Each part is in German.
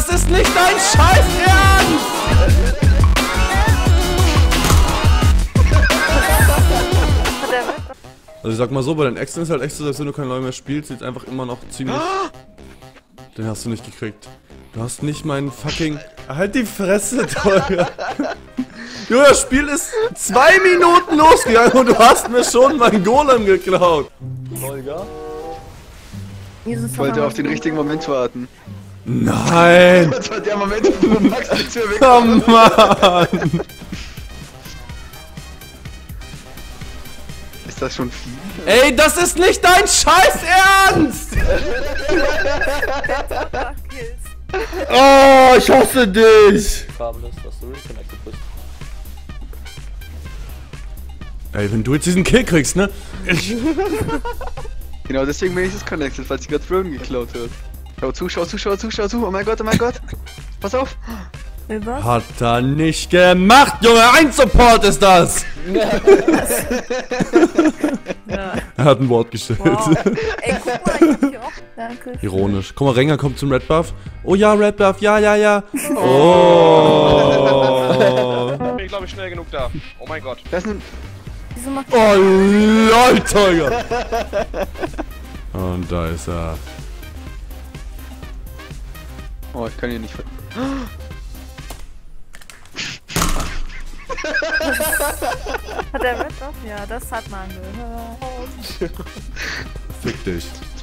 das ist nicht dein Scheiß Ernst! Also ich sag mal so, bei den Exen ist halt echt so, dass wenn du kein LoL mehr spielst, sieht's einfach immer noch ziemlich... Den hast du nicht gekriegt. Du hast nicht meinen fucking... Halt die Fresse, Tolga. Junge, das Spiel ist 2 Minuten losgegangen und du hast mir schon meinen Golem geklaut. Tolga? Ich wollte auf den richtigen Moment warten. Nein! Das war der Moment, wo Max nichts mehr weg Oh Mann! Ist das schon viel? Ey, das ist nicht dein Scheiß Ernst! Oh, ich hasse dich! Fabulous, dass du reconnected bist. Ey, wenn du jetzt diesen Kill kriegst, ne? Genau deswegen bin ich das connected, weil sie gerade Throne geklaut hat. Schau zu, oh mein Gott, pass auf! Was? Hat er nicht gemacht, Junge, ein Support ist das! Ja. Er hat ein Wort gestellt. Wow. Ey, guck mal, ich hab hier auch. Danke. Ironisch. Guck mal, Rengar kommt zum Red Buff. Oh ja, Red Buff, ja. Oh. Ich glaube, ich schnell genug da. Oh mein Gott. Das ist ein... Wieso macht Oh, lol, Tolga. Und da ist er. Oh, ich kann hier nicht... Hat er Red Buff? Ja, das hat man gehört. Fick dich.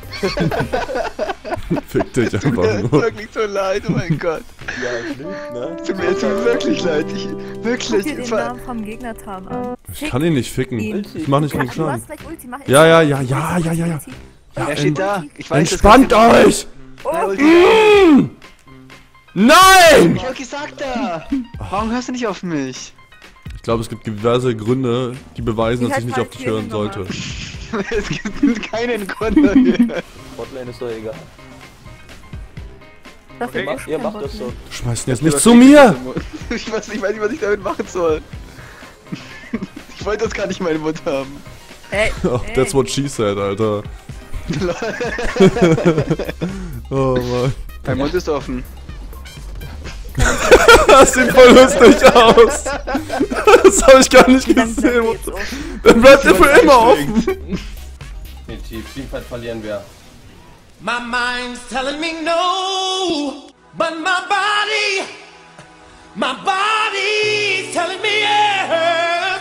Fick dich einfach Tut mir nur. wirklich so leid, oh mein Gott. Ja, ich lüge, ne? Tut mir wirklich leid, Guck wirklich. dir den Namen vom Gegnertarn an. Ich kann ihn nicht ficken. ihn. Ich mach nicht genug Du Schaden. hast gleich Ulti, mach Ja. Ulti. Er steht da. Ich weiß, Entspannt euch! Oh, Nein! Ich hab gesagt da. Warum hörst du nicht auf mich? Ich glaube, es gibt diverse Gründe, die beweisen, dass ich nicht auf dich hören sollte. Es gibt keinen Grund dafür. Botlane ist doch egal. dafür Okay. ist Ihr kein macht das Botlane. so. Du schmeißt ihn jetzt nicht zu mir! Ich weiß nicht, was ich damit machen soll. Ich wollte das gar nicht in meinem Mund haben. Ey, Oh, that's what she said, Alter. Oh Mann. Mein Mund ist offen. Das sieht voll lustig aus. Das habe ich gar nicht Langsam gesehen. geht's auf. Dann bleibt er für immer offen. Definitiv, Teamfight verlieren wir. My mind's telling me no, but my body's telling me yes.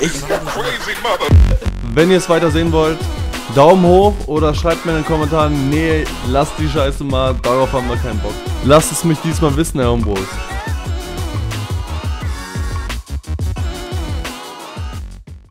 Wenn ihr es weiter sehen wollt, Daumen hoch oder schreibt mir in den Kommentaren, nee, lasst die Scheiße mal, darauf haben wir keinen Bock. Lasst es mich diesmal wissen, Herr Umbros.